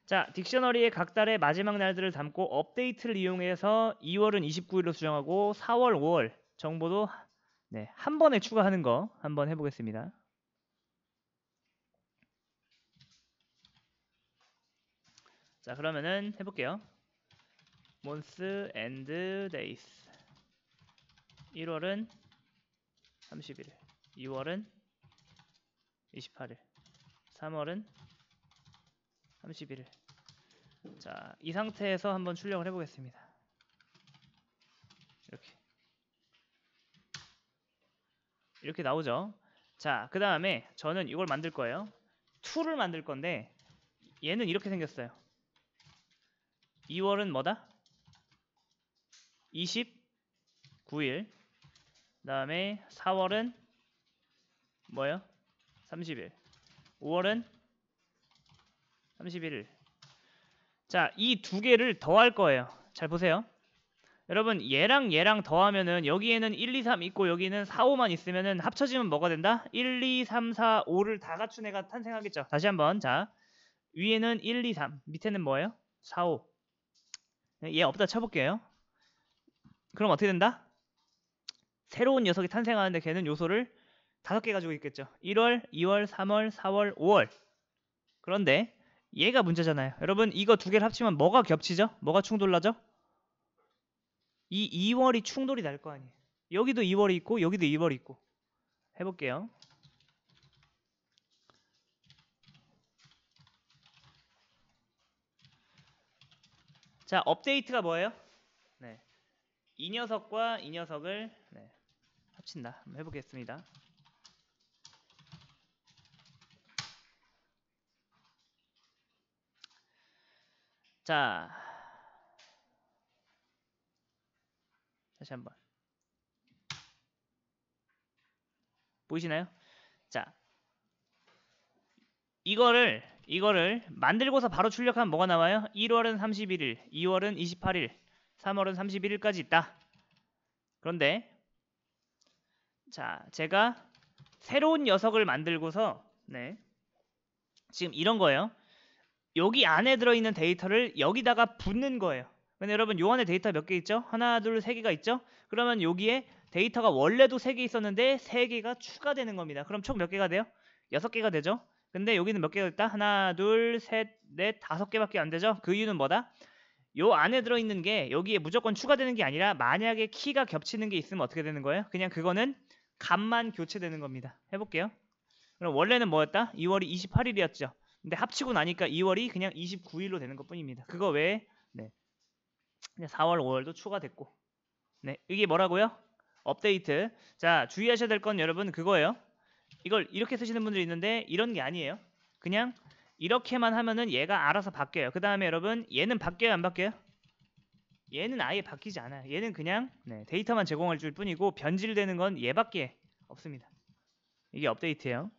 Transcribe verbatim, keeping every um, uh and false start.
자, 딕셔너리의 각 달의 마지막 날들을 담고 업데이트를 이용해서 이월은 이십구 일로 수정하고 사월, 오월 정보도 네, 한 번에 추가하는 거 한번 해보겠습니다. 자, 그러면은 해볼게요. months and days. 일월은 삼십 일, 이월은 이십팔 일, 삼월은 삼십일 일. 자, 이 상태에서 한번 출력을 해보겠습니다. 이렇게 이렇게 나오죠. 자, 그 다음에 저는 이걸 만들 거예요. 툴을 만들 건데 얘는 이렇게 생겼어요. 이월은 뭐다? 이십구 일. 그 다음에 사월은 뭐예요? 삼십 일. 오월은 삼십일 일. 자, 이 두 개를 더할 거예요. 잘 보세요. 여러분, 얘랑 얘랑 더하면은 여기에는 일, 이, 삼 있고 여기는 사, 오만 있으면은 합쳐지면 뭐가 된다? 일, 이, 삼, 사, 오를 다 갖춘 애가 탄생하겠죠. 다시 한번. 자, 위에는 일, 이, 삼, 밑에는 뭐예요? 사, 오. 얘 없다 쳐볼게요. 그럼 어떻게 된다? 새로운 녀석이 탄생하는데 걔는 요소를 다섯 개 가지고 있겠죠. 일월, 이월, 삼월, 사월, 오월. 그런데 얘가 문제잖아요. 여러분, 이거 두 개를 합치면 뭐가 겹치죠? 뭐가 충돌나죠? 이 이월이 충돌이 날 거 아니에요. 여기도 이월이 있고 여기도 이월이 있고. 해볼게요. 자, 업데이트가 뭐예요? 네, 이 녀석과 이 녀석을 네, 합친다. 한번 해보겠습니다. 자, 다시 한번 보이시나요? 자, 이거를 이거를 만들고서 바로 출력하면 뭐가 나와요? 일월은 삼십일 일, 이월은 이십팔 일, 삼월은 삼십일 일까지 있다. 그런데 자, 제가 새로운 녀석을 만들고서 네, 지금 이런 거예요. 여기 안에 들어있는 데이터를 여기다가 붓는 거예요. 근데 여러분, 요 안에 데이터 몇 개 있죠? 하나, 둘, 세 개가 있죠? 그러면 여기에 데이터가 원래도 세 개 있었는데 세 개가 추가되는 겁니다. 그럼 총 몇 개가 돼요? 여섯 개가 되죠? 근데 여기는 몇 개가 있다? 하나, 둘, 셋, 넷, 다섯 개밖에 안 되죠? 그 이유는 뭐다? 요 안에 들어있는 게 여기에 무조건 추가되는 게 아니라 만약에 키가 겹치는 게 있으면 어떻게 되는 거예요? 그냥 그거는 값만 교체되는 겁니다. 해볼게요. 그럼 원래는 뭐였다? 이월이 이십팔 일이었죠. 근데 합치고 나니까 이월이 그냥 이십구 일로 되는 것 뿐입니다. 그거 외에 네, 사월, 오월도 추가됐고. 네, 이게 뭐라고요? 업데이트. 자, 주의하셔야 될 건 여러분 그거예요. 이걸 이렇게 쓰시는 분들이 있는데 이런 게 아니에요. 그냥 이렇게만 하면은 얘가 알아서 바뀌어요. 그 다음에 여러분, 얘는 바뀌어요, 안 바뀌어요? 얘는 아예 바뀌지 않아요. 얘는 그냥 네, 데이터만 제공할 줄 뿐이고 변질되는 건 얘밖에 없습니다. 이게 업데이트예요.